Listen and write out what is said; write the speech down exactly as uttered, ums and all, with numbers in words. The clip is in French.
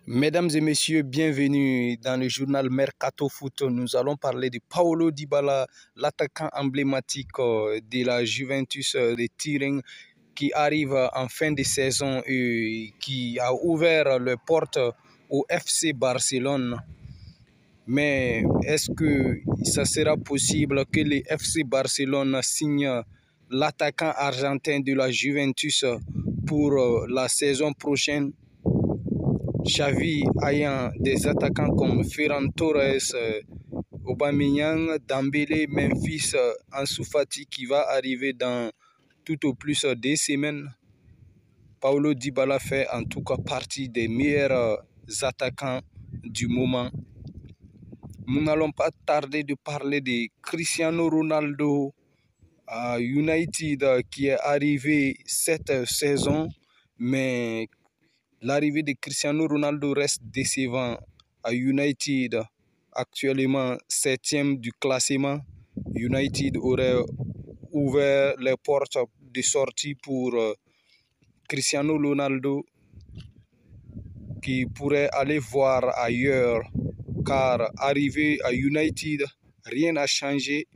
Mesdames et messieurs, bienvenue dans le journal Mercato Foot. Nous allons parler de Paulo Dybala, l'attaquant emblématique de la Juventus de Turin, qui arrive en fin de saison et qui a ouvert les portes au F C Barcelone. Mais est-ce que ça sera possible que le F C Barcelone signe l'attaquant argentin de la Juventus pour la saison prochaine? Xavi ayant des attaquants comme Ferran Torres, Aubameyang, Dembélé, Memphis, Ansu Fati qui va arriver dans tout au plus deux semaines. Paulo Dybala fait en tout cas partie des meilleurs attaquants du moment. Nous n'allons pas tarder de parler de Cristiano Ronaldo à United qui est arrivé cette saison, mais l'arrivée de Cristiano Ronaldo reste décevant à United, actuellement septième du classement. United aurait ouvert les portes de sortie pour Cristiano Ronaldo qui pourrait aller voir ailleurs, car arrivé à United, rien n'a changé.